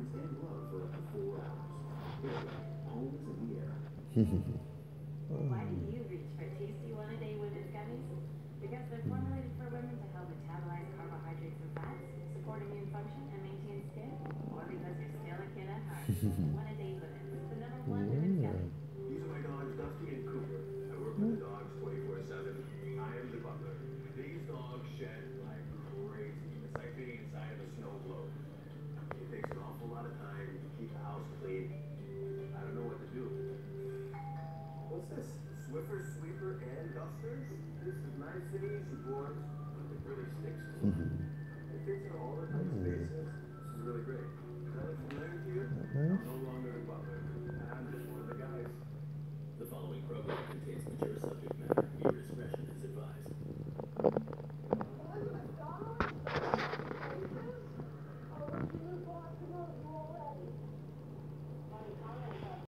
deodorant and glove for up to 4 hours. Airwick, home is in the air. Why do you reach for tasty one-a-day women's gummies? Because they're formulated for women to help metabolize carbohydrates and fats, support immune function, and maintain skin? Or because you're still a kid at heart? One-a-day women's, the number one women's gummy. These are my dogs, Dusty and Cooper. I work with the dogs 24/7. I am the butler. These dogs shed like crazy. It's like being inside of a snow globe. It takes an awful lot of time to keep the house clean. I don't know what to do. What's this? Swiffer, sweeper, and dusters? This is nice and easy, boys. It really sticks to it. It fits in all the tight spaces. This is really great.